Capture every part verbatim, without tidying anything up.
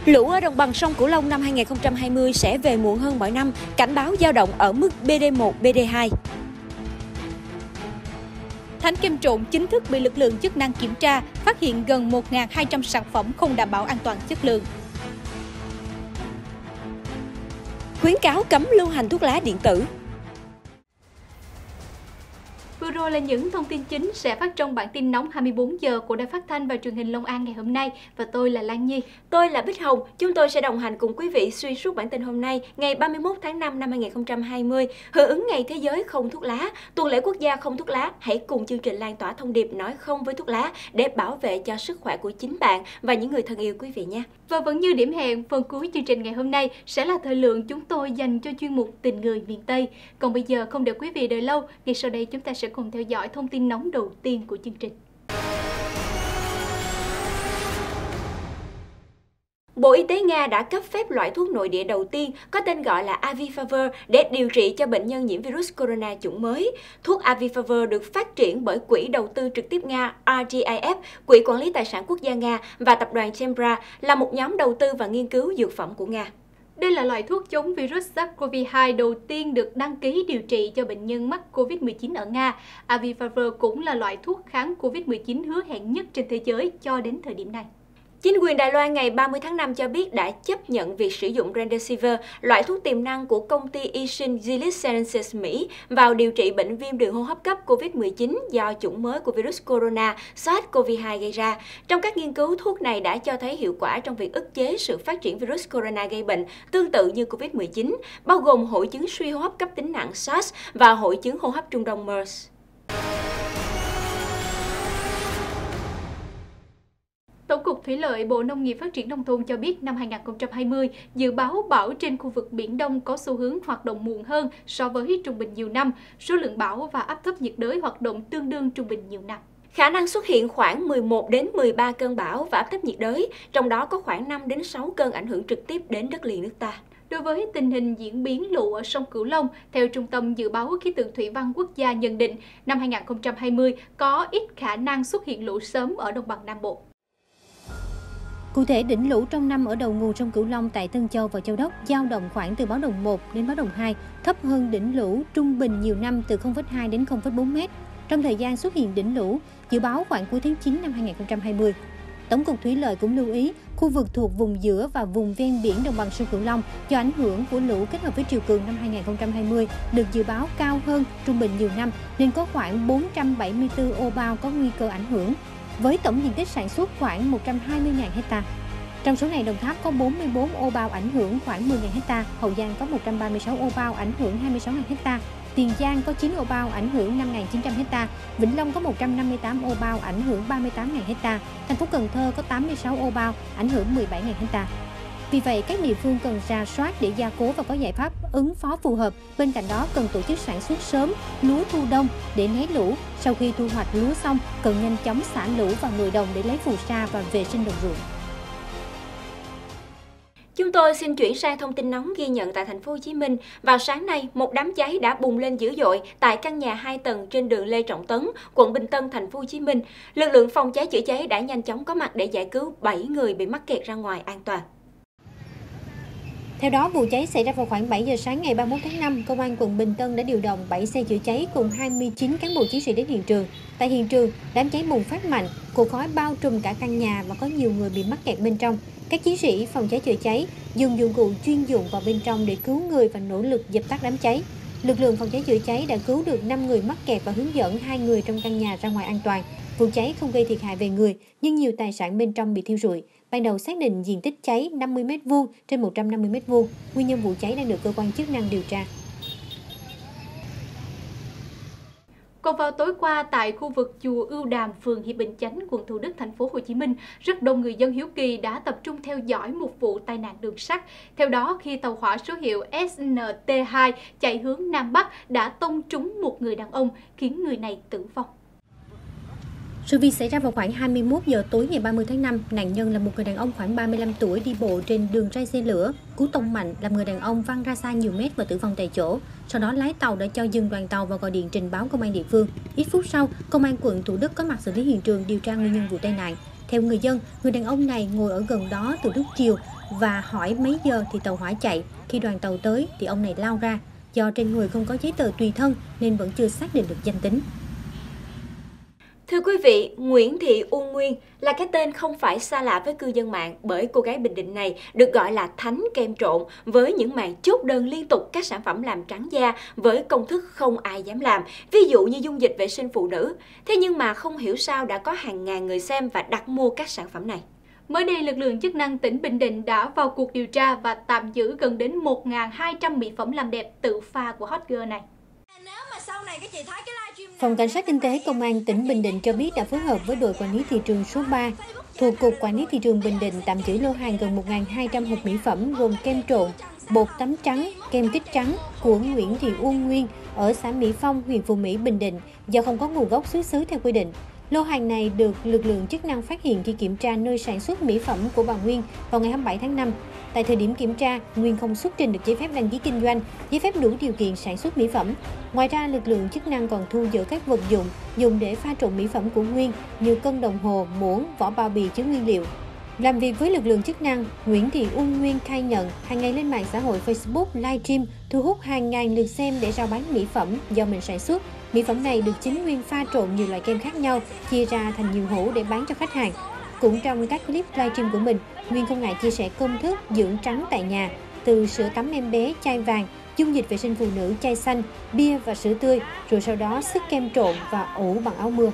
Lũ ở đồng bằng sông Cửu Long năm hai nghìn không trăm hai mươi sẽ về muộn hơn mọi năm, cảnh báo dao động ở mức B D một, B D hai. Thánh kem trộn chính thức bị lực lượng chức năng kiểm tra, phát hiện gần một nghìn hai trăm sản phẩm không đảm bảo an toàn chất lượng. Khuyến cáo cấm lưu hành thuốc lá điện tử. Vừa rồi là những thông tin chính sẽ phát trong bản tin nóng hai mươi bốn giờ của Đài Phát thanh và Truyền hình Long An ngày hôm nay. Và tôi là Lan Nhi. Tôi là Bích Hồng. Chúng tôi sẽ đồng hành cùng quý vị xuyên suốt bản tin hôm nay, ngày ba mươi mốt tháng năm năm hai nghìn không trăm hai mươi, hưởng ứng Ngày Thế giới không thuốc lá, tuần lễ quốc gia không thuốc lá. Hãy cùng chương trình lan tỏa thông điệp nói không với thuốc lá để bảo vệ cho sức khỏe của chính bạn và những người thân yêu quý vị nhé. Và vẫn như điểm hẹn, phần cuối chương trình ngày hôm nay sẽ là thời lượng chúng tôi dành cho chuyên mục Tình người miền Tây. Còn bây giờ không để quý vị đợi lâu, ngay sau đây chúng ta sẽ cùng theo dõi thông tin nóng đầu tiên của chương trình. Bộ Y tế Nga đã cấp phép loại thuốc nội địa đầu tiên có tên gọi là Avifavir để điều trị cho bệnh nhân nhiễm virus corona chủng mới. Thuốc Avifavir được phát triển bởi Quỹ Đầu tư trực tiếp Nga R D I F, Quỹ Quản lý Tài sản Quốc gia Nga và Tập đoàn Tempra là một nhóm đầu tư và nghiên cứu dược phẩm của Nga. Đây là loại thuốc chống virus SARS-xê o vê hai đầu tiên được đăng ký điều trị cho bệnh nhân mắc Covid mười chín ở Nga. Avifavir cũng là loại thuốc kháng Covid mười chín hứa hẹn nhất trên thế giới cho đến thời điểm này. Chính quyền Đài Loan ngày ba mươi tháng năm cho biết đã chấp nhận việc sử dụng Remdesivir, loại thuốc tiềm năng của công ty y sinh Gilead Sciences Mỹ, vào điều trị bệnh viêm đường hô hấp cấp Covid mười chín do chủng mới của virus corona SARS-xê o vê hai gây ra. Trong các nghiên cứu, thuốc này đã cho thấy hiệu quả trong việc ức chế sự phát triển virus corona gây bệnh tương tự như Covid mười chín, bao gồm hội chứng suy hô hấp cấp tính nặng SARS và hội chứng hô hấp Trung Đông MERS. Tổng cục Thủy lợi Bộ Nông nghiệp Phát triển Nông thôn cho biết năm hai nghìn không trăm hai mươi, dự báo bão trên khu vực Biển Đông có xu hướng hoạt động muộn hơn so với trung bình nhiều năm. Số lượng bão và áp thấp nhiệt đới hoạt động tương đương trung bình nhiều năm. Khả năng xuất hiện khoảng mười một đến mười ba cơn bão và áp thấp nhiệt đới, trong đó có khoảng năm đến sáu cơn ảnh hưởng trực tiếp đến đất liền nước ta. Đối với tình hình diễn biến lũ ở sông Cửu Long, theo Trung tâm Dự báo Khí tượng Thủy văn Quốc gia nhận định, năm hai nghìn không trăm hai mươi có ít khả năng xuất hiện lũ sớm ở đồng bằng Nam Bộ. Cụ thể, đỉnh lũ trong năm ở đầu nguồn sông Cửu Long tại Tân Châu và Châu Đốc dao động khoảng từ báo động một đến báo động hai, thấp hơn đỉnh lũ trung bình nhiều năm từ không phẩy hai đến không phẩy bốn mét. Trong thời gian xuất hiện đỉnh lũ, dự báo khoảng cuối tháng chín năm hai nghìn không trăm hai mươi. Tổng cục Thủy lợi cũng lưu ý, khu vực thuộc vùng giữa và vùng ven biển đồng bằng sông Cửu Long do ảnh hưởng của lũ kết hợp với triều cường năm hai nghìn không trăm hai mươi được dự báo cao hơn trung bình nhiều năm, nên có khoảng bốn trăm bảy mươi tư ô bao có nguy cơ ảnh hưởng, với tổng diện tích sản xuất khoảng một trăm hai mươi nghìn ha. Trong số này, Đồng Tháp có bốn mươi tư ô bao ảnh hưởng khoảng mười nghìn ha, Hậu Giang có một trăm ba mươi sáu ô bao ảnh hưởng hai mươi sáu nghìn ha, Tiền Giang có chín ô bao ảnh hưởng năm nghìn chín trăm ha, Vĩnh Long có một trăm năm mươi tám ô bao ảnh hưởng ba mươi tám nghìn ha, thành phố Cần Thơ có tám mươi sáu ô bao ảnh hưởng mười bảy nghìn ha. Vì vậy, các địa phương cần rà soát để gia cố và có giải pháp ứng phó phù hợp. Bên cạnh đó, cần tổ chức sản xuất sớm lúa thu đông để né lũ. Sau khi thu hoạch lúa xong, cần nhanh chóng xả lũ vào nội đồng để lấy phù sa và vệ sinh đồng ruộng. Chúng tôi xin chuyển sang thông tin nóng ghi nhận tại thành phố Hồ Chí Minh. Vào sáng nay, một đám cháy đã bùng lên dữ dội tại căn nhà hai tầng trên đường Lê Trọng Tấn, quận Bình Tân, thành phố Hồ Chí Minh. Lực lượng phòng cháy chữa cháy đã nhanh chóng có mặt để giải cứu bảy người bị mắc kẹt ra ngoài an toàn. Theo đó, vụ cháy xảy ra vào khoảng bảy giờ sáng ngày ba mươi mốt tháng năm, Công an quận Bình Tân đã điều động bảy xe chữa cháy cùng hai mươi chín cán bộ chiến sĩ đến hiện trường. Tại hiện trường, đám cháy bùng phát mạnh, cột khói bao trùm cả căn nhà và có nhiều người bị mắc kẹt bên trong. Các chiến sĩ phòng cháy chữa cháy dùng dụng cụ chuyên dụng vào bên trong để cứu người và nỗ lực dập tắt đám cháy. Lực lượng phòng cháy chữa cháy đã cứu được năm người mắc kẹt và hướng dẫn hai người trong căn nhà ra ngoài an toàn. Vụ cháy không gây thiệt hại về người, nhưng nhiều tài sản bên trong bị thiêu rụi. Ban đầu xác định diện tích cháy năm mươi mét vuông trên một trăm năm mươi mét vuông. Nguyên nhân vụ cháy đang được cơ quan chức năng điều tra. Còn vào tối qua, tại khu vực chùa Ưu Đàm, phường Hiệp Bình Chánh, quận Thủ Đức, thành phố Hồ Chí Minh, rất đông người dân hiếu kỳ đã tập trung theo dõi một vụ tai nạn đường sắt. Theo đó, khi tàu hỏa số hiệu S N T hai chạy hướng Nam Bắc đã tông trúng một người đàn ông, khiến người này tử vong. Sự việc xảy ra vào khoảng hai mươi mốt giờ tối ngày ba mươi tháng năm. Nạn nhân là một người đàn ông khoảng ba mươi lăm tuổi đi bộ trên đường ray xe lửa. Cú tông mạnh làm người đàn ông văng ra xa nhiều mét và tử vong tại chỗ. Sau đó, lái tàu đã cho dừng đoàn tàu và gọi điện trình báo công an địa phương. Ít phút sau, công an quận Thủ Đức có mặt xử lý hiện trường điều tra nguyên nhân vụ tai nạn. Theo người dân, người đàn ông này ngồi ở gần đó từ lúc chiều và hỏi mấy giờ thì tàu hỏa chạy. Khi đoàn tàu tới thì ông này lao ra. Do trên người không có giấy tờ tùy thân nên vẫn chưa xác định được danh tính. Thưa quý vị, Nguyễn Thị Uông Nguyên là cái tên không phải xa lạ với cư dân mạng bởi cô gái Bình Định này được gọi là thánh kem trộn với những màn chốt đơn liên tục các sản phẩm làm trắng da với công thức không ai dám làm, ví dụ như dung dịch vệ sinh phụ nữ. Thế nhưng mà không hiểu sao đã có hàng ngàn người xem và đặt mua các sản phẩm này. Mới đây, lực lượng chức năng tỉnh Bình Định đã vào cuộc điều tra và tạm giữ gần đến một nghìn hai trăm mỹ phẩm làm đẹp tự pha của hot girl này. Phòng Cảnh sát Kinh tế Công an tỉnh Bình Định cho biết đã phối hợp với đội quản lý thị trường số ba thuộc Cục Quản lý Thị trường Bình Định tạm giữ lô hàng gần một nghìn hai trăm hộp mỹ phẩm gồm kem trộn, bột tắm trắng, kem tích trắng của Nguyễn Thị Uông Nguyên ở xã Mỹ Phong, huyện Phú Mỹ, Bình Định do không có nguồn gốc xuất xứ theo quy định. Lô hàng này được lực lượng chức năng phát hiện khi kiểm tra nơi sản xuất mỹ phẩm của bà Nguyên vào ngày hai mươi bảy tháng năm. Tại thời điểm kiểm tra, Nguyên không xuất trình được giấy phép đăng ký kinh doanh, giấy phép đủ điều kiện sản xuất mỹ phẩm. Ngoài ra, lực lượng chức năng còn thu giữ các vật dụng dùng để pha trộn mỹ phẩm của Nguyên như cân đồng hồ, muỗng, vỏ bao bì chứa nguyên liệu. Làm việc với lực lượng chức năng, Nguyễn Thị Uông Nguyên khai nhận hàng ngày lên mạng xã hội Facebook livestream thu hút hàng ngàn lượt xem để rao bán mỹ phẩm do mình sản xuất. Mỹ phẩm này được chính Nguyên pha trộn nhiều loại kem khác nhau, chia ra thành nhiều hũ để bán cho khách hàng. Cũng trong các clip livestream của mình, Nguyên không ngại chia sẻ công thức dưỡng trắng tại nhà, từ sữa tắm em bé chai vàng, dung dịch vệ sinh phụ nữ chai xanh, bia và sữa tươi, rồi sau đó xức kem trộn và ủ bằng áo mưa.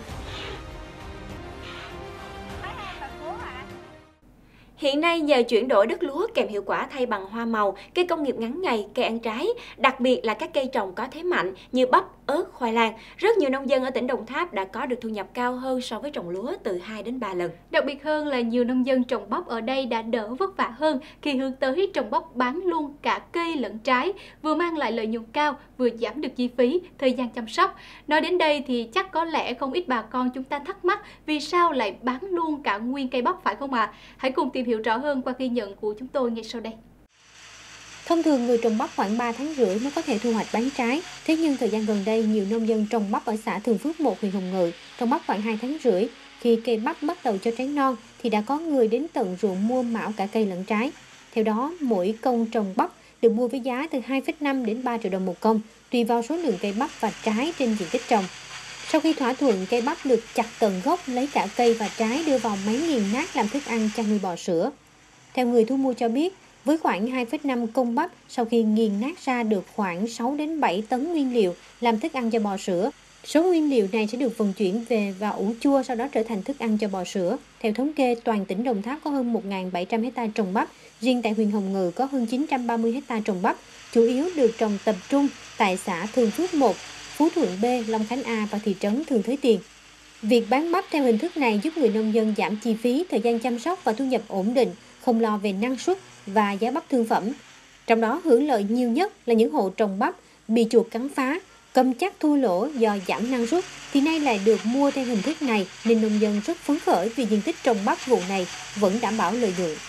Hiện nay, nhờ chuyển đổi đất lúa kèm hiệu quả thay bằng hoa màu, cây công nghiệp ngắn ngày, cây ăn trái, đặc biệt là các cây trồng có thế mạnh như bắp, ớt, khoai lang, rất nhiều nông dân ở tỉnh Đồng Tháp đã có được thu nhập cao hơn so với trồng lúa từ hai đến ba lần. Đặc biệt hơn là nhiều nông dân trồng bắp ở đây đã đỡ vất vả hơn khi hướng tới trồng bắp bán luôn cả cây lẫn trái, vừa mang lại lợi nhuận cao, vừa giảm được chi phí, thời gian chăm sóc. Nói đến đây thì chắc có lẽ không ít bà con chúng ta thắc mắc vì sao lại bán luôn cả nguyên cây bắp phải không ạ? À? Hãy cùng tìm hiểu rõ hơn qua ghi nhận của chúng tôi ngay sau đây. Thông thường người trồng bắp khoảng ba tháng rưỡi mới có thể thu hoạch bán trái. Thế nhưng thời gian gần đây, nhiều nông dân trồng bắp ở xã Thường Phước một, huyện Hồng Ngự trồng bắp khoảng hai tháng rưỡi. Khi cây bắp bắt đầu cho trái non thì đã có người đến tận ruộng mua mão cả cây lẫn trái. Theo đó, mỗi công trồng bắp được mua với giá từ hai phẩy năm đến ba triệu đồng một công, tùy vào số lượng cây bắp và trái trên diện tích trồng. Sau khi thỏa thuận, cây bắp được chặt tận gốc, lấy cả cây và trái đưa vào máy nghiền nát làm thức ăn cho nuôi bò sữa. Theo người thu mua cho biết, với khoảng hai phẩy năm công bắp, sau khi nghiền nát ra được khoảng sáu đến bảy tấn nguyên liệu làm thức ăn cho bò sữa. Số nguyên liệu này sẽ được vận chuyển về và ủ chua, sau đó trở thành thức ăn cho bò sữa. Theo thống kê, toàn tỉnh Đồng Tháp có hơn một nghìn bảy trăm ha trồng bắp, riêng tại huyện Hồng Ngự có hơn chín trăm ba mươi ha trồng bắp, chủ yếu được trồng tập trung tại xã Thường Phước một, Phú Thuận B, Long Khánh A và thị trấn Thường Thới Tiền. Việc bán bắp theo hình thức này giúp người nông dân giảm chi phí, thời gian chăm sóc và thu nhập ổn định, không lo về năng suất và giá bắp thương phẩm. Trong đó hưởng lợi nhiều nhất là những hộ trồng bắp bị chuột cắn phá, cầm chắc thua lỗ do giảm năng suất, thì nay lại được mua theo hình thức này nên nông dân rất phấn khởi vì diện tích trồng bắp vụ này vẫn đảm bảo lợi nhuận.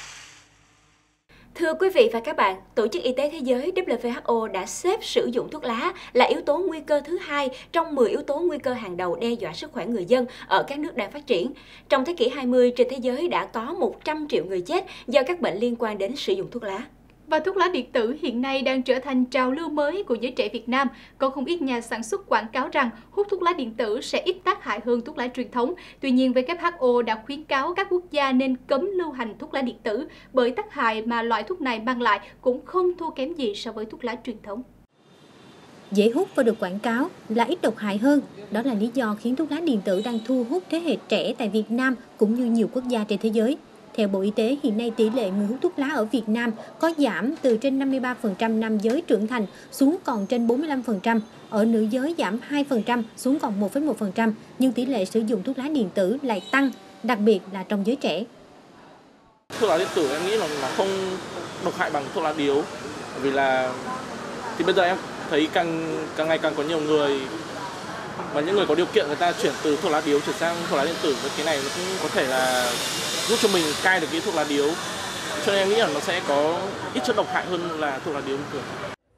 Thưa quý vị và các bạn, Tổ chức Y tế Thế giới W H O đã xếp sử dụng thuốc lá là yếu tố nguy cơ thứ hai trong mười yếu tố nguy cơ hàng đầu đe dọa sức khỏe người dân ở các nước đang phát triển. Trong thế kỷ hai mươi, trên thế giới đã có một trăm triệu người chết do các bệnh liên quan đến sử dụng thuốc lá. Và thuốc lá điện tử hiện nay đang trở thành trào lưu mới của giới trẻ Việt Nam. Có không ít nhà sản xuất quảng cáo rằng hút thuốc lá điện tử sẽ ít tác hại hơn thuốc lá truyền thống. Tuy nhiên, W H O đã khuyến cáo các quốc gia nên cấm lưu hành thuốc lá điện tử bởi tác hại mà loại thuốc này mang lại cũng không thua kém gì so với thuốc lá truyền thống. Dễ hút và được quảng cáo là ít độc hại hơn. Đó là lý do khiến thuốc lá điện tử đang thu hút thế hệ trẻ tại Việt Nam cũng như nhiều quốc gia trên thế giới. Theo Bộ Y tế, hiện nay tỷ lệ người hút thuốc lá ở Việt Nam có giảm từ trên năm mươi ba phần trăm nam giới trưởng thành xuống còn trên bốn mươi lăm phần trăm, ở nữ giới giảm hai phần trăm xuống còn một phẩy một phần trăm, nhưng tỷ lệ sử dụng thuốc lá điện tử lại tăng, đặc biệt là trong giới trẻ. Thuốc lá điện tử em nghĩ là, là không độc hại bằng thuốc lá điếu, vì là thì bây giờ em thấy càng càng ngày càng có nhiều người và những người có điều kiện người ta chuyển từ thuốc lá điếu chuyển sang thuốc lá điện tử, với cái này nó cũng có thể là giúp cho mình cai được cái thuốc lá điếu, cho nên em nghĩ là nó sẽ có ít chất độc hại hơn là thuốc lá điếu bình thường.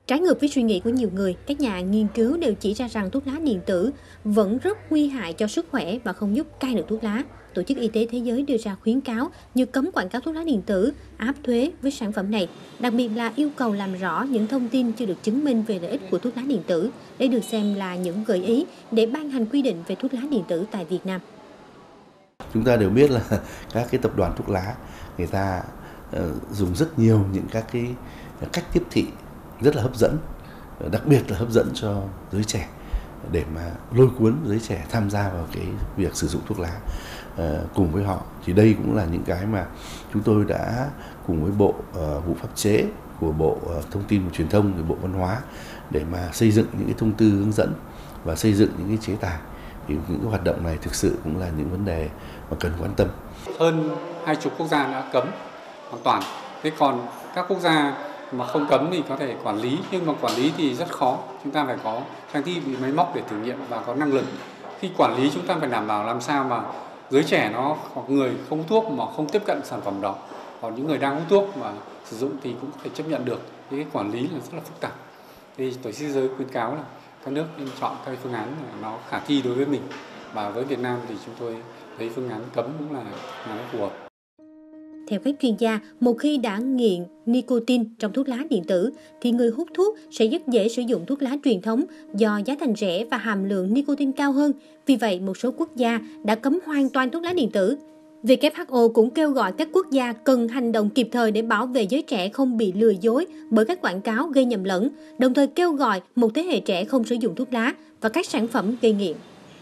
Trái ngược với suy nghĩ của nhiều người, các nhà nghiên cứu đều chỉ ra rằng thuốc lá điện tử vẫn rất nguy hại cho sức khỏe và không giúp cai được thuốc lá. Tổ chức Y tế Thế giới đưa ra khuyến cáo như cấm quảng cáo thuốc lá điện tử, áp thuế với sản phẩm này, đặc biệt là yêu cầu làm rõ những thông tin chưa được chứng minh về lợi ích của thuốc lá điện tử. Đây được xem là những gợi ý để ban hành quy định về thuốc lá điện tử tại Việt Nam. Chúng ta đều biết là các cái tập đoàn thuốc lá người ta uh, dùng rất nhiều những các cái cách tiếp thị rất là hấp dẫn, đặc biệt là hấp dẫn cho giới trẻ để mà lôi cuốn giới trẻ tham gia vào cái việc sử dụng thuốc lá uh, cùng với họ. Thì đây cũng là những cái mà chúng tôi đã cùng với Bộ uh, Vụ Pháp chế của Bộ uh, Thông tin và Truyền thông, rồi Bộ Văn hóa để mà xây dựng những cái thông tư hướng dẫn và xây dựng những cái chế tài. Thì những cái hoạt động này thực sự cũng là những vấn đề mà cần quan tâm. Hơn hai chục quốc gia đã cấm hoàn toàn. Thế còn các quốc gia mà không cấm thì có thể quản lý, nhưng mà quản lý thì rất khó. Chúng ta phải có trang thiết bị máy móc để thử nghiệm và có năng lực. Khi quản lý chúng ta phải đảm bảo làm sao mà giới trẻ nó hoặc người không hút thuốc mà không tiếp cận sản phẩm đó. Còn những người đang hút thuốc mà sử dụng thì cũng phải chấp nhận được. Thì cái quản lý là rất là phức tạp. Thì tổ chức thế giới khuyến cáo là các nước nên chọn các phương án nó khả thi đối với mình. Và với Việt Nam thì chúng tôi thấy phương án cấm cũng là phương án phù hợp. Theo các chuyên gia, một khi đã nghiện nicotine trong thuốc lá điện tử, thì người hút thuốc sẽ rất dễ sử dụng thuốc lá truyền thống do giá thành rẻ và hàm lượng nicotine cao hơn. Vì vậy, một số quốc gia đã cấm hoàn toàn thuốc lá điện tử. W H O cũng kêu gọi các quốc gia cần hành động kịp thời để bảo vệ giới trẻ không bị lừa dối bởi các quảng cáo gây nhầm lẫn, đồng thời kêu gọi một thế hệ trẻ không sử dụng thuốc lá và các sản phẩm gây nghiện.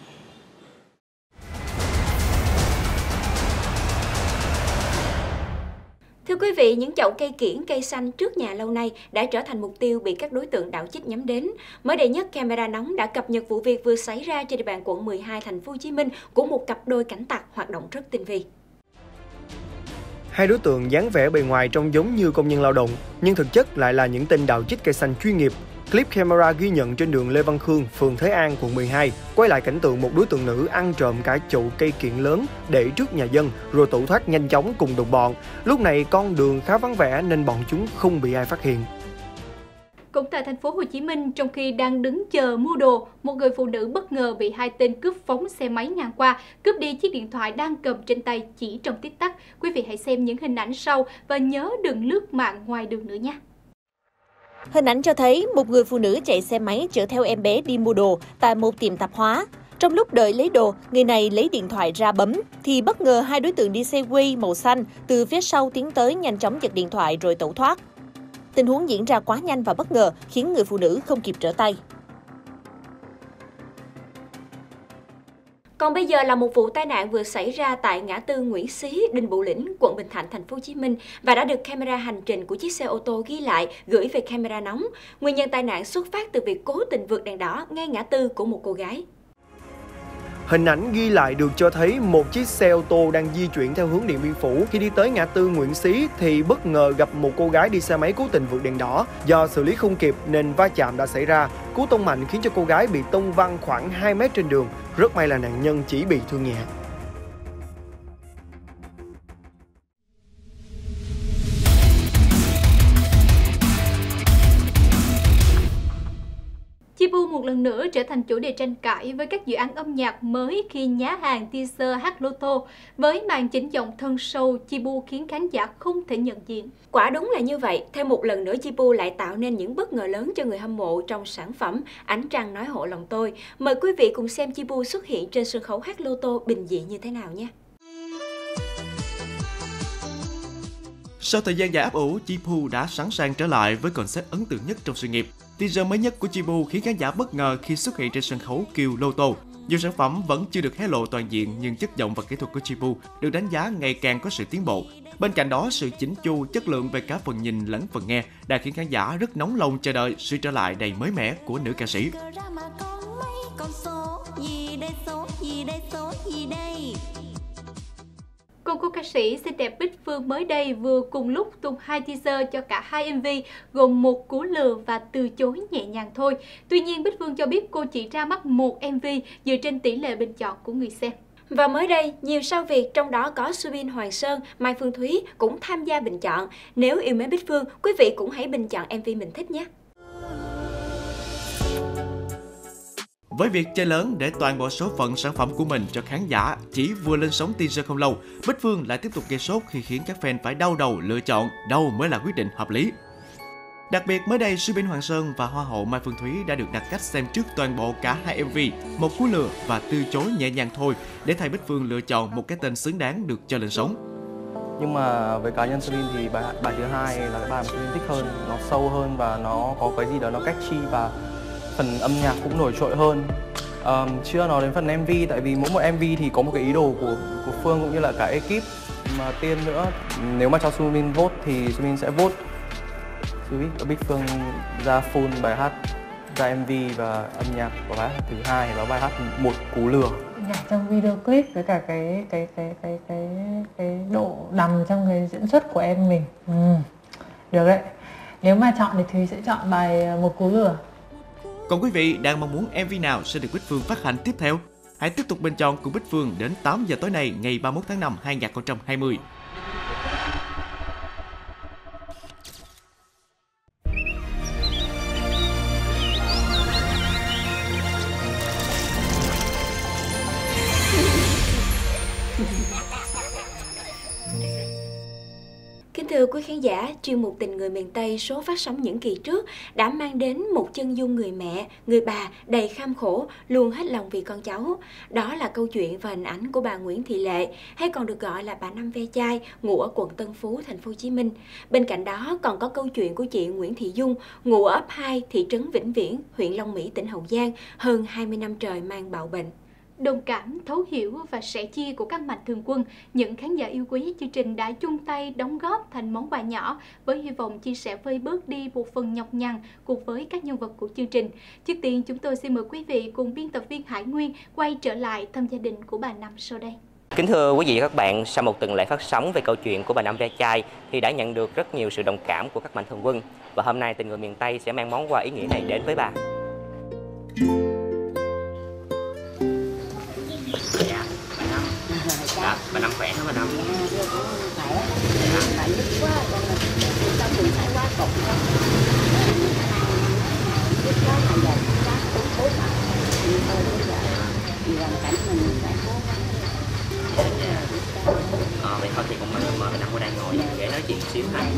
Thưa quý vị, những chậu cây kiểng, cây xanh trước nhà lâu nay đã trở thành mục tiêu bị các đối tượng đạo chích nhắm đến. Mới đây nhất, camera nóng đã cập nhật vụ việc vừa xảy ra trên địa bàn quận mười hai thành phố Hồ Chí Minh của một cặp đôi cảnh tặc hoạt động rất tinh vi. Hai đối tượng dáng vẻ bề ngoài trông giống như công nhân lao động, nhưng thực chất lại là những tên đạo chích cây xanh chuyên nghiệp. Clip camera ghi nhận trên đường Lê Văn Khương, phường Thới An, quận mười hai, quay lại cảnh tượng một đối tượng nữ ăn trộm cả chậu cây kiểng lớn để trước nhà dân, rồi tẩu thoát nhanh chóng cùng đồng bọn. Lúc này con đường khá vắng vẻ nên bọn chúng không bị ai phát hiện. Cũng tại thành phố Hồ Chí Minh, trong khi đang đứng chờ mua đồ, một người phụ nữ bất ngờ bị hai tên cướp phóng xe máy ngang qua, cướp đi chiếc điện thoại đang cầm trên tay chỉ trong tích tắc. Quý vị hãy xem những hình ảnh sau và nhớ đừng lướt mạng ngoài đường nữa nhé. Hình ảnh cho thấy một người phụ nữ chạy xe máy chở theo em bé đi mua đồ tại một tiệm tạp hóa. Trong lúc đợi lấy đồ, người này lấy điện thoại ra bấm, thì bất ngờ hai đối tượng đi xe quay màu xanh từ phía sau tiến tới nhanh chóng giật điện thoại rồi tẩu thoát. Tình huống diễn ra quá nhanh và bất ngờ khiến người phụ nữ không kịp trở tay. Còn bây giờ là một vụ tai nạn vừa xảy ra tại ngã tư Nguyễn Xí, Đinh Bộ Lĩnh, quận Bình Thạnh, thành phố Hồ Chí Minh và đã được camera hành trình của chiếc xe ô tô ghi lại, gửi về camera nóng. Nguyên nhân tai nạn xuất phát từ việc cố tình vượt đèn đỏ ngay ngã tư của một cô gái. Hình ảnh ghi lại được cho thấy một chiếc xe ô tô đang di chuyển theo hướng Điện Biên Phủ. Khi đi tới ngã tư Nguyễn Xí thì bất ngờ gặp một cô gái đi xe máy cố tình vượt đèn đỏ. Do xử lý không kịp nên va chạm đã xảy ra. Cú tông mạnh khiến cho cô gái bị tông văng khoảng hai mét trên đường. Rất may là nạn nhân chỉ bị thương nhẹ. Chibu một lần nữa trở thành chủ đề tranh cãi với các dự án âm nhạc mới khi nhá hàng teaser hát lô tô. Với màn chỉnh giọng thân sâu, Chibu khiến khán giả không thể nhận diện. Quả đúng là như vậy, thêm một lần nữa Chibu lại tạo nên những bất ngờ lớn cho người hâm mộ trong sản phẩm Ánh Trăng Nói Hộ Lòng Tôi. Mời quý vị cùng xem Chibu xuất hiện trên sân khấu hát lô tô bình dị như thế nào nhé. Sau thời gian dài ấp ủ, Chibu đã sẵn sàng trở lại với concept ấn tượng nhất trong sự nghiệp. Teaser mới nhất của Chibu khiến khán giả bất ngờ khi xuất hiện trên sân khấu kêu lô tô. Dù sản phẩm vẫn chưa được hé lộ toàn diện nhưng chất giọng và kỹ thuật của Chibu được đánh giá ngày càng có sự tiến bộ. Bên cạnh đó, sự chỉnh chu, chất lượng về cả phần nhìn lẫn phần nghe đã khiến khán giả rất nóng lòng chờ đợi sự trở lại đầy mới mẻ của nữ ca sĩ. Còn cô ca sĩ xinh đẹp Bích Phương mới đây vừa cùng lúc tung hai teaser cho cả hai em vê gồm một cú lừa và từ chối nhẹ nhàng thôi. Tuy nhiên, Bích Phương cho biết cô chỉ ra mắt một em vê dựa trên tỷ lệ bình chọn của người xem. Và mới đây, nhiều sao Việt trong đó có Subin Hoàng Sơn, Mai Phương Thúy cũng tham gia bình chọn. Nếu yêu mến Bích Phương, quý vị cũng hãy bình chọn em vê mình thích nhé. Với việc chơi lớn để toàn bộ số phận sản phẩm của mình cho khán giả chỉ vừa lên sóng teaser không lâu, Bích Phương lại tiếp tục gây sốt khi khiến các fan phải đau đầu lựa chọn đâu mới là quyết định hợp lý. Đặc biệt mới đây, Subin Hoàng Sơn và Hoa hậu Mai Phương Thúy đã được đặt cách xem trước toàn bộ cả hai em vê, Một Cú Lừa và Từ Chối Nhẹ Nhàng Thôi, để thay Bích Phương lựa chọn một cái tên xứng đáng được cho lên sóng. Nhưng mà với cá nhân Subin thì bài, bài thứ hai là cái bài mà Subin thích hơn, nó sâu hơn và nó có cái gì đó nó catchy và phần âm nhạc cũng nổi trội hơn. Um, chưa nói đến phần em vê, tại vì mỗi một em vê thì có một cái ý đồ của, của Phương cũng như là cả ekip. Mà tiên nữa, nếu mà cho Subin vote thì Subin sẽ vote Bích Phương ra full bài hát, ra em vê và âm nhạc của bài hát thứ hai và bài hát Một Cú Lừa. Nhạc trong video clip với cả cái cái cái cái cái cái độ đầm trong cái diễn xuất của em mình. Ừ. Được đấy. Nếu mà chọn thì Thúy sẽ chọn bài Một Cú Lừa. Còn quý vị đang mong muốn em vê nào sẽ được Bích Phương phát hành tiếp theo? Hãy tiếp tục bình chọn cùng Bích Phương đến tám giờ tối nay ngày ba mươi mốt tháng năm hai nghìn không trăm hai mươi. Kính thưa quý khán giả, chuyên mục Tình Người Miền Tây số phát sóng những kỳ trước đã mang đến một chân dung người mẹ, người bà đầy kham khổ, luôn hết lòng vì con cháu. Đó là câu chuyện và hình ảnh của bà Nguyễn Thị Lệ, hay còn được gọi là bà Năm Ve Chai, ngụ ở quận Tân Phú, thành phố Hồ Chí Minh. Bên cạnh đó còn có câu chuyện của chị Nguyễn Thị Dung, ngụ ở ấp hai, thị trấn Vĩnh Viễn, huyện Long Mỹ, tỉnh Hậu Giang, hơn hai mươi năm trời mang bạo bệnh. Đồng cảm, thấu hiểu và sẻ chia của các mạnh thường quân, những khán giả yêu quý chương trình đã chung tay đóng góp thành món quà nhỏ với hy vọng chia sẻ vơi bớt đi một phần nhọc nhằn cùng với các nhân vật của chương trình. Trước tiên, chúng tôi xin mời quý vị cùng biên tập viên Hải Nguyên quay trở lại thăm gia đình của bà Năm sau đây. Kính thưa quý vị và các bạn, sau một tuần lễ phát sóng về câu chuyện của bà Năm Ve Chai thì đã nhận được rất nhiều sự đồng cảm của các mạnh thường quân. Và hôm nay Tình Người Miền Tây sẽ mang món quà ý nghĩa này đến với bà. Dạ, bà Năm. Dạ, bà Năm khỏe hả bà Năm? Dạ, cũng khỏe. Bà nhức quá, cho nên trong mình phải quá cục quá. Nhức quá mà giờ quá cũng tốt mà. Nhưng thôi bây giờ, vì hoàn cảnh mình phải cố gắng. Ờ, vậy thôi thì cũng mời bà Năm qua đây ngồi để nói chuyện xíu ha.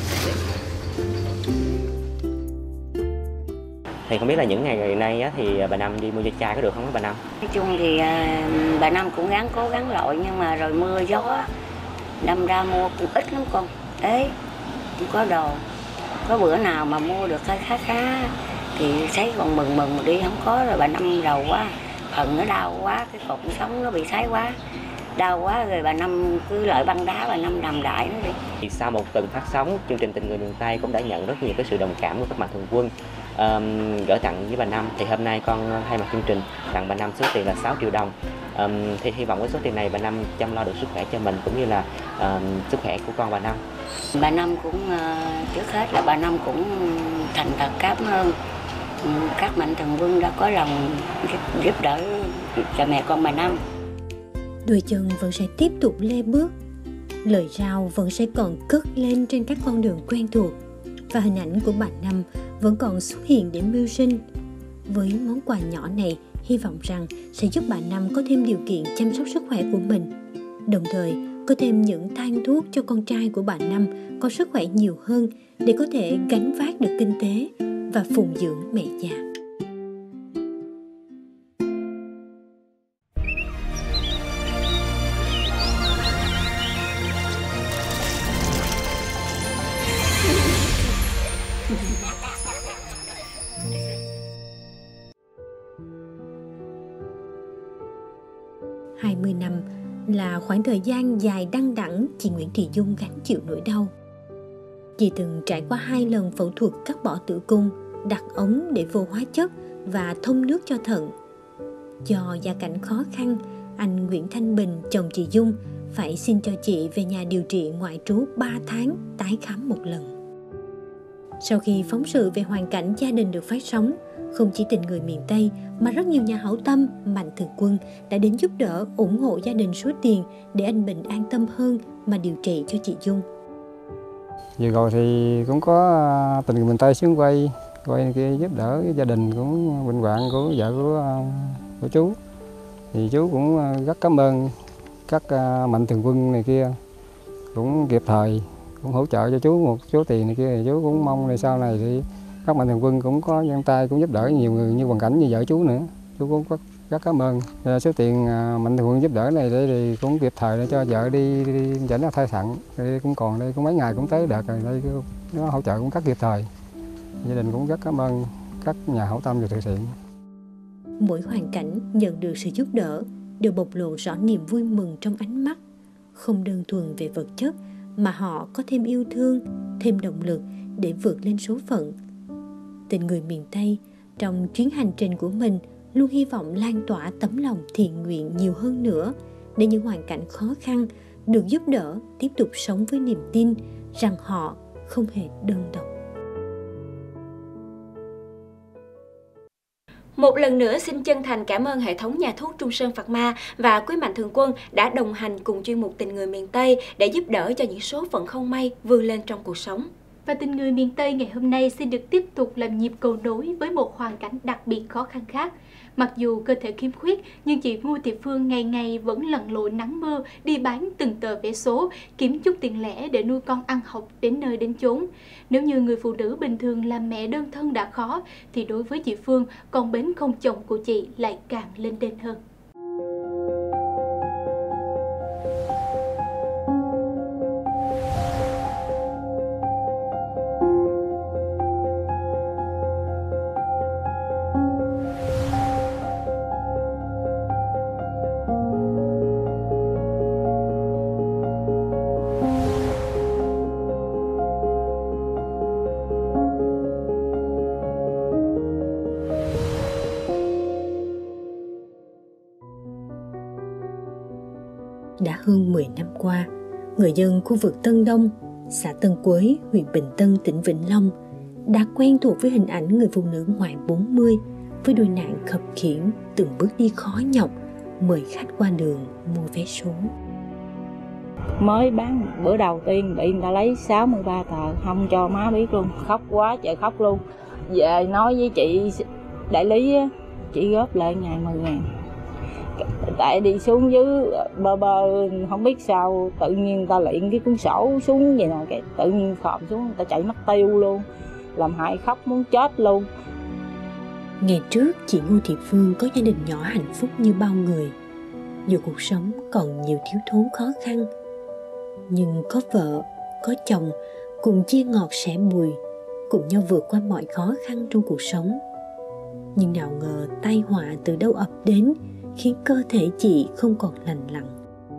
Thì không biết là những ngày ngày nay á, thì bà Năm đi mua ve chai có được không bà Năm? Nói chung thì à, bà Năm cũng gắng cố gắng lội, nhưng mà rồi mưa gió đâm ra mua cũng ít lắm con. Đấy, không có đồ. Có bữa nào mà mua được khá khá khá thì thấy còn mừng mừng mà đi không có, rồi bà Năm rầu quá, phần nó đau quá, cái cột sống nó bị thái quá. Đau quá rồi bà Năm cứ lợi băng đá, bà Năm nằm đại nó đi. Thì sau một tuần phát sóng, chương trình Tình Người Miền Tây cũng đã nhận rất nhiều cái sự đồng cảm của các mạnh thường quân um, gửi tặng với bà Năm. Thì hôm nay con thay mặt chương trình tặng bà Năm số tiền là sáu triệu đồng. Um, thì hy vọng với số tiền này bà Năm chăm lo được sức khỏe cho mình cũng như là um, sức khỏe của con bà Năm. Bà Năm cũng uh, trước hết là bà Năm cũng thành thật cảm ơn các mạnh thường quân đã có lòng giúp, giúp đỡ cho mẹ con bà Năm. Đôi chân vẫn sẽ tiếp tục lê bước, lời rao vẫn sẽ còn cất lên trên các con đường quen thuộc, và hình ảnh của bà Năm vẫn còn xuất hiện để mưu sinh. Với món quà nhỏ này, hy vọng rằng sẽ giúp bà Năm có thêm điều kiện chăm sóc sức khỏe của mình, đồng thời có thêm những thang thuốc cho con trai của bà Năm có sức khỏe nhiều hơn để có thể gánh vác được kinh tế và phụng dưỡng mẹ già. hai mươi năm là khoảng thời gian dài đăng đẵng chị Nguyễn Thị Dung gánh chịu nỗi đau. Chị từng trải qua hai lần phẫu thuật cắt bỏ tử cung, đặt ống để vô hóa chất và thông nước cho thận. Do gia cảnh khó khăn, anh Nguyễn Thanh Bình, chồng chị Dung, phải xin cho chị về nhà điều trị ngoại trú ba tháng, tái khám một lần. Sau khi phóng sự về hoàn cảnh gia đình được phát sóng, không chỉ Tình Người Miền Tây mà rất nhiều nhà hảo tâm, mạnh thường quân đã đến giúp đỡ, ủng hộ gia đình số tiền để anh Bình an tâm hơn mà điều trị cho chị Dung. Vừa rồi thì cũng có Tình Người Miền Tây xuống quay quay này kia giúp đỡ cái gia đình cũng bệnh hoạn của vợ của của chú. Thì chú cũng rất cảm ơn các mạnh thường quân này kia cũng kịp thời cũng hỗ trợ cho chú một số tiền này kia. Thì chú cũng mong là sau này thì các mạnh thường quân cũng có giang tay cũng giúp đỡ nhiều người như hoàn cảnh như vợ chú nữa. Chú cũng có rất cảm ơn số tiền mạnh thường quân giúp đỡ này để thì cũng kịp thời để cho vợ đi, đi dẫn ra thai sản. Đây cũng còn đây cũng mấy ngày cũng tới đợt rồi, đây nó hỗ trợ cũng rất kịp thời. Gia đình cũng rất cảm ơn các nhà hảo tâm và từ thiện. Mỗi hoàn cảnh nhận được sự giúp đỡ đều bộc lộ rõ niềm vui mừng trong ánh mắt, không đơn thuần về vật chất mà họ có thêm yêu thương, thêm động lực để vượt lên số phận. Tình người miền Tây trong chuyến hành trình của mình luôn hy vọng lan tỏa tấm lòng thiện nguyện nhiều hơn nữa để những hoàn cảnh khó khăn được giúp đỡ tiếp tục sống với niềm tin rằng họ không hề đơn độc. Một lần nữa xin chân thành cảm ơn hệ thống nhà thuốc Trung Sơn Phạc Ma và quý mạnh thường quân đã đồng hành cùng chuyên mục Tình người miền Tây để giúp đỡ cho những số phận không may vươn lên trong cuộc sống. Và Tình người miền Tây ngày hôm nay xin được tiếp tục làm nhịp cầu nối với một hoàn cảnh đặc biệt khó khăn khác. Mặc dù cơ thể khiếm khuyết, nhưng chị Ngô Thị Phương ngày ngày vẫn lặn lội nắng mưa đi bán từng tờ vé số, kiếm chút tiền lẻ để nuôi con ăn học đến nơi đến chốn. Nếu như người phụ nữ bình thường làm mẹ đơn thân đã khó, thì đối với chị Phương, con bến không chồng của chị lại càng lên đên hơn. Đã hơn mười năm qua, người dân khu vực Tân Đông, xã Tân Quế, huyện Bình Tân, tỉnh Vĩnh Long đã quen thuộc với hình ảnh người phụ nữ ngoài bốn mươi với đôi nạn khập khiễng từng bước đi khó nhọc mời khách qua đường mua vé số. Mới bán bữa đầu tiên bị người ta lấy sáu mươi ba tờ, không cho má biết luôn, khóc quá trời khóc luôn. Về nói với chị đại lý, chị góp lại ngày mười ngàn. Tại đi xuống dưới bơ bơ không biết sao tự nhiên người ta liện cái cuốn sổ xuống vậy nè, cái tự nhiên khòm xuống người ta chạy mất tiêu luôn, làm hại khóc muốn chết luôn. Ngày trước chị Ngô Thị Phương có gia đình nhỏ hạnh phúc như bao người, dù cuộc sống còn nhiều thiếu thốn khó khăn, nhưng có vợ, có chồng cùng chia ngọt sẻ bùi, cùng nhau vượt qua mọi khó khăn trong cuộc sống. Nhưng nào ngờ tai họa từ đâu ập đến khiến cơ thể chị không còn lành lặn.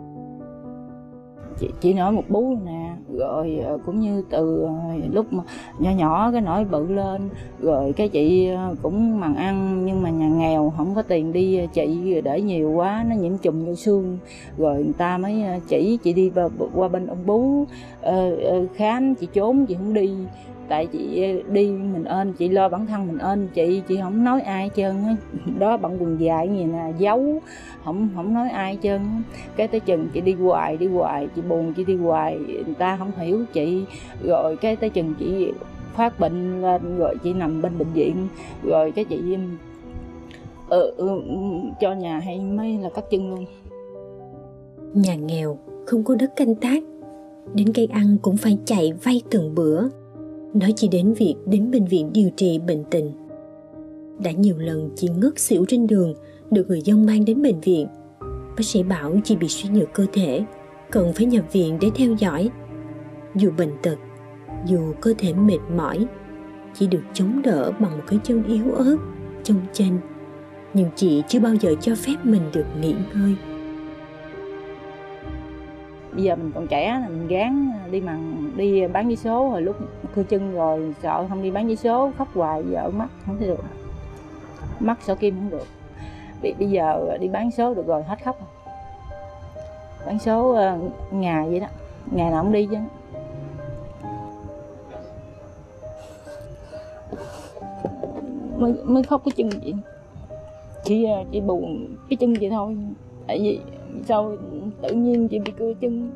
Chị, chị nổi một bú nè, rồi cũng như từ lúc mà nhỏ nhỏ cái nổi bự lên, rồi cái chị cũng mằng ăn nhưng mà nhà nghèo không có tiền đi chị để nhiều quá nó nhiễm trùng vô xương, rồi người ta mới chỉ chị đi qua bên ông bú khám, chị trốn chị không đi. Tại chị đi mình ơn, chị lo bản thân mình ơn, chị chị không nói ai hết trơn á. Đó bằng quần dài như nè, giấu, không không nói ai hết trơn á. Cái tới chừng chị đi hoài, đi hoài, chị buồn chị đi hoài, người ta không hiểu chị. Rồi cái tới chừng chị phát bệnh lên, rồi chị nằm bên bệnh viện, rồi cái chị ừ, ừ, cho nhà hay mới là cắt chân luôn. Nhà nghèo, không có đất canh tác, đến cây ăn cũng phải chạy vay từng bữa. Nói chỉ đến việc đến bệnh viện điều trị bệnh tình. Đã nhiều lần chị ngất xỉu trên đường, được người dân mang đến bệnh viện. Bác sĩ bảo chị bị suy nhược cơ thể, cần phải nhập viện để theo dõi. Dù bệnh tật, dù cơ thể mệt mỏi, chỉ được chống đỡ bằng một cái chân yếu ớt, trông chênh, nhưng chị chưa bao giờ cho phép mình được nghỉ ngơi. Bây giờ mình còn trẻ, mình gán đi mằng đi bán vé số, rồi lúc cưa chân rồi sợ không đi bán vé số, khóc hoài, giờ mắt không thể được, mắt sợ kim không được. Bây giờ đi bán số được rồi, hết khóc rồi. Bán số ngày vậy đó, ngày nào cũng đi chứ. Mới, mới khóc cái chân chị, chị chị buồn cái chân chị thôi. Tại vì sao tự nhiên chị bị cưa chân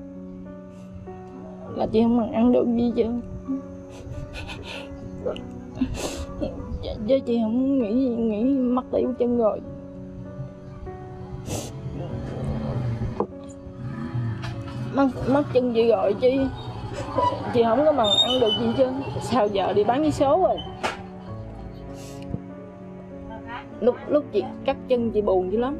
là chị không ăn được gì chứ. chứ chị không nghĩ nghĩ mất tiểu chân rồi. Mất mất chân chị rồi chị chị không có bằng ăn được gì chứ. Sao giờ đi bán vé số rồi. Lúc lúc chị cắt chân chị buồn dữ lắm.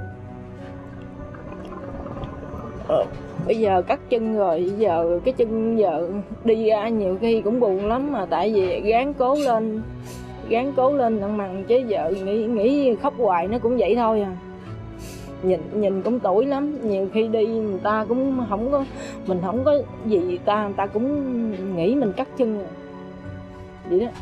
Ờ, bây giờ cắt chân rồi, giờ cái chân giờ đi ra nhiều khi cũng buồn lắm, mà tại vì gắng cố lên, gắng cố lên nặng mằng, chứ giờ nghĩ nghĩ khóc hoài nó cũng vậy thôi à. Nhìn nhìn cũng tuổi lắm, nhiều khi đi người ta cũng không có, mình không có gì người ta, người ta cũng nghĩ mình cắt chân rồi. Vậy đó.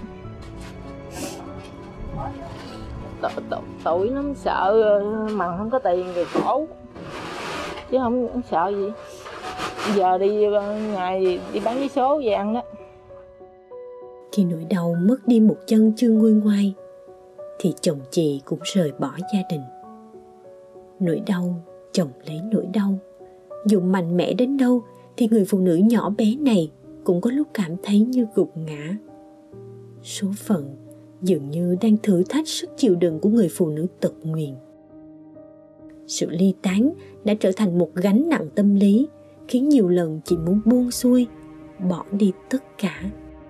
Tuổi lắm, sợ mà không có tiền thì khổ, chứ không, không sợ gì. Giờ đi ngày đi bán vé số về ăn đó. Khi nỗi đau mất đi một chân chưa nguôi ngoai thì chồng chị cũng rời bỏ gia đình. Nỗi đau chồng lấy nỗi đau, dù mạnh mẽ đến đâu thì người phụ nữ nhỏ bé này cũng có lúc cảm thấy như gục ngã. Số phận dường như đang thử thách sức chịu đựng của người phụ nữ tật nguyền. Sự ly tán đã trở thành một gánh nặng tâm lý, khiến nhiều lần chị muốn buông xuôi, bỏ đi tất cả.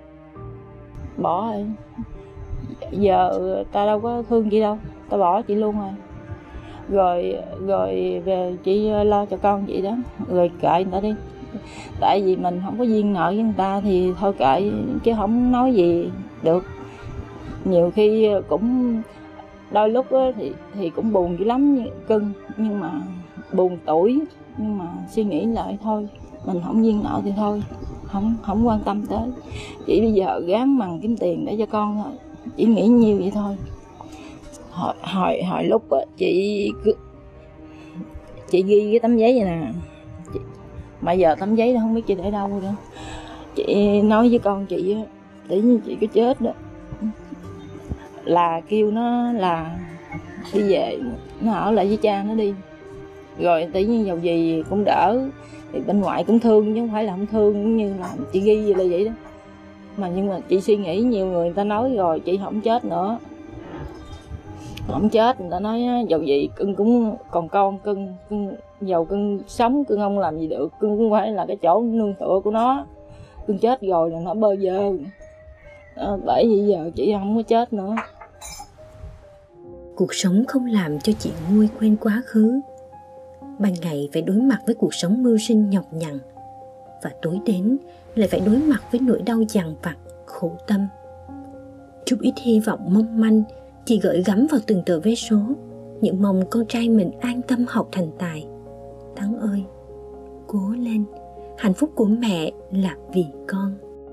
Bỏ rồi. Giờ ta đâu có thương chị đâu, ta bỏ chị luôn rồi. Rồi rồi về chị lo cho con chị đó, rồi kệ người ta đi. Tại vì mình không có duyên nợ với người ta thì thôi kệ, chứ không nói gì được. Nhiều khi cũng đôi lúc thì thì cũng buồn dữ lắm, cưng, nhưng mà buồn tuổi, nhưng mà suy nghĩ lại thôi, mình không duyên nợ thì thôi, không không quan tâm tới. Chỉ bây giờ gắng bằng kiếm tiền để cho con thôi, chỉ nghĩ nhiêu vậy thôi. Hồi hồi, hồi lúc á, chị chị ghi cái tấm giấy vậy nè, chị, mà giờ tấm giấy đó không biết chị để đâu nữa. Chị nói với con chị á, tự nhiên chị có chết đó là kêu nó là đi về, nó ở lại với cha nó đi, rồi tự nhiên giàu gì cũng đỡ, thì bên ngoại cũng thương chứ không phải là không thương, như là chị ghi vậy là vậy đó. Mà nhưng mà chị suy nghĩ, nhiều người, người ta nói rồi chị không chết nữa, không chết, người ta nói giàu gì cưng cũng còn con, cưng cưng giàu cưng sống, cưng không làm gì được, cưng cũng phải là cái chỗ nương tựa của nó, cưng chết rồi là nó bơ vơ. À, bởi vì giờ chị không có chết nữa. Cuộc sống không làm cho chị nguôi quên quá khứ. Ban ngày phải đối mặt với cuộc sống mưu sinh nhọc nhằn, và tối đến lại phải đối mặt với nỗi đau dằn vặt, khổ tâm. Chút ít hy vọng mong manh chị gửi gắm vào từng tờ vé số, những mong con trai mình an tâm học thành tài. Thắng ơi, cố lên, hạnh phúc của mẹ là vì con.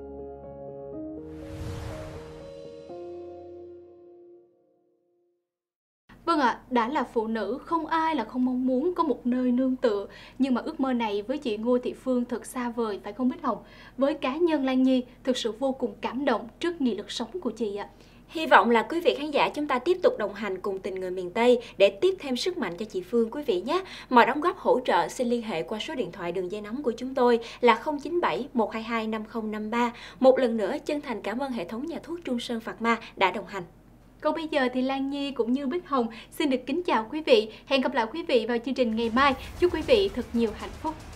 Vâng ạ, à, đã là phụ nữ, không ai là không mong muốn có một nơi nương tựa. Nhưng mà ước mơ này với chị Ngô Thị Phương thật xa vời, phải không Bích Hồng? Với cá nhân Lan Nhi, thực sự vô cùng cảm động trước nghị lực sống của chị ạ. Hy vọng là quý vị khán giả chúng ta tiếp tục đồng hành cùng Tình Người Miền Tây để tiếp thêm sức mạnh cho chị Phương quý vị nhé. Mọi đóng góp hỗ trợ xin liên hệ qua số điện thoại đường dây nóng của chúng tôi là không chín bảy một hai hai năm không năm ba. Một lần nữa chân thành cảm ơn hệ thống nhà thuốc Trung Sơn Phạc Ma đã đồng hành. Còn bây giờ thì Lan Nhi cũng như Bích Hồng xin được kính chào quý vị. Hẹn gặp lại quý vị vào chương trình ngày mai. Chúc quý vị thật nhiều hạnh phúc.